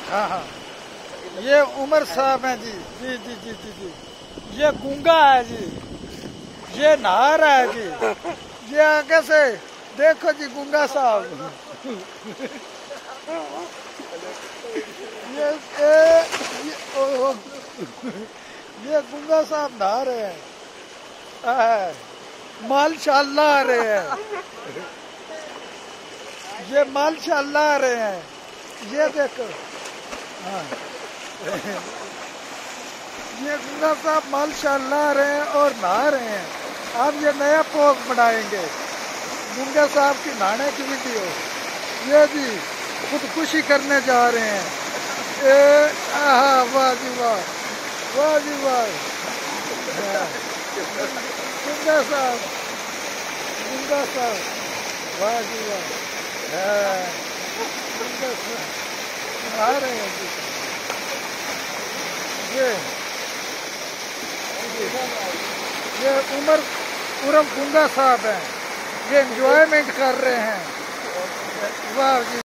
हाँ हाँ, ये उमर साहब हैं जी। जी जी जी जी जी। ये गूंगा है जी, ये नहा रहा है जी। ये आगे से देखो जी गूंगा साहब। ये ओहो, ये गूंगा साहब नहा रहे हैं, माशाल्लाह आ रहे हैं, ये माशाल्लाह आ रहे हैं। ये देखो, हाँ, ये गूंगा साहब माशाल्लाह आ रहे हैं और नहा रहे हैं। अब ये नया पोज बनाएंगे गूंगा साहब की नहाने की वीडियो। ये जी खुदकुशी करने जा रहे हैं। वाह जी वाह, वाह जी वाह। गूंगा साहब, गूंगा साहब, वाह जी वाह। गूंगा साहब नहा रहे हैं जी। ये उमर उर्फ गूंगा साहब हैं, ये एंजॉयमेंट कर रहे हैं। वाह जी।